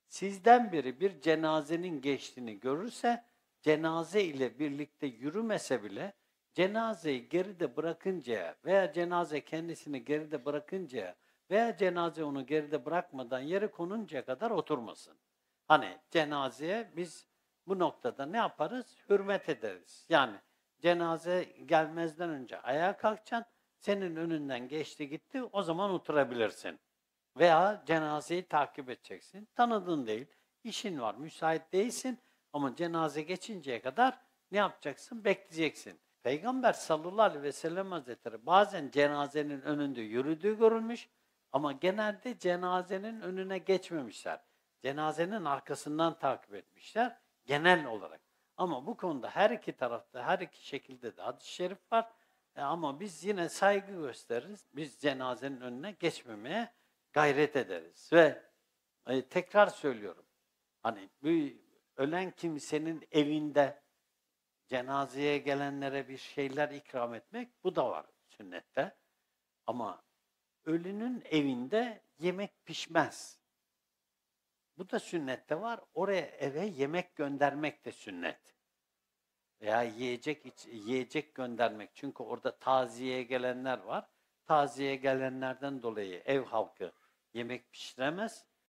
Sizden biri bir cenazenin geçtiğini görürse, cenaze ile birlikte yürümese bile cenazeyi geride bırakıncaya veya cenaze kendisini geride bırakıncaya veya cenaze onu geride bırakmadan yere konuncaya kadar oturmasın. Hani cenazeye biz bu noktada ne yaparız? Hürmet ederiz. Yani cenaze gelmezden önce ayağa kalkacaksın, senin önünden geçti gitti, o zaman oturabilirsin. Veya cenazeyi takip edeceksin. Tanıdığın değil, işin var, müsait değilsin ama cenaze geçinceye kadar ne yapacaksın? Bekleyeceksin. Peygamber sallallahu aleyhi ve sellem hazretleri bazen cenazenin önünde yürüdüğü görülmüş ama genelde cenazenin önüne geçmemişler. Cenazenin arkasından takip etmişler genel olarak. Ama bu konuda her iki tarafta, her iki şekilde de hadis-i şerif var. Ama biz yine saygı gösteririz. Biz cenazenin önüne geçmemeye gayret ederiz. Ve tekrar söylüyorum. Hani bir ölen kimsenin evinde cenazeye gelenlere bir şeyler ikram etmek, bu da var sünnette. Ama ölünün evinde yemek pişmez. Bu da sünnette var. Oraya eve yemek göndermek de sünnet. Veya yiyecek göndermek. Çünkü orada taziyeye gelenler var. Taziyeye gelenlerden dolayı ev halkı yemek pişiremez.